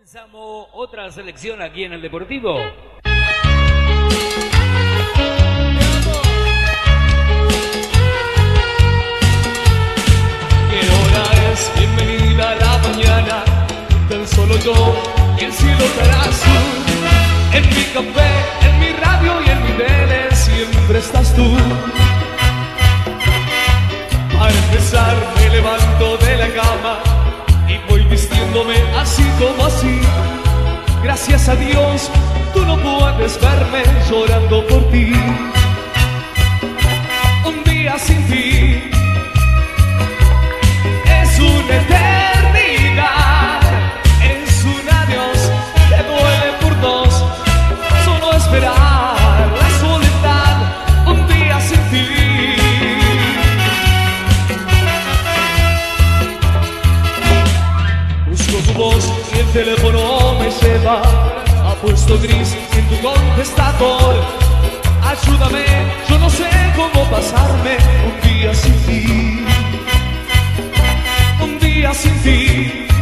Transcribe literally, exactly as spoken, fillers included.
Comenzamos otra selección aquí en el Deportivo. ¿Qué hora es? Bienvenida a la mañana. Tan solo yo y el cielo estará azul. En mi café, en mi radio y en mi tele siempre estás tú. Para empezar me levanto de la cama y voy vistiéndome así como así. Gracias a Dios, tú no puedes verme llorando por ti. Un día sin ti es una eternidad, es un adiós que duele por dos. Solo esperar la soledad, un día sin ti. Busco tu voz y el teléfono me lleva. Ha puesto gris en tu contestador. Ayúdame, yo no sé cómo pasarme un día sin ti. Un día sin ti.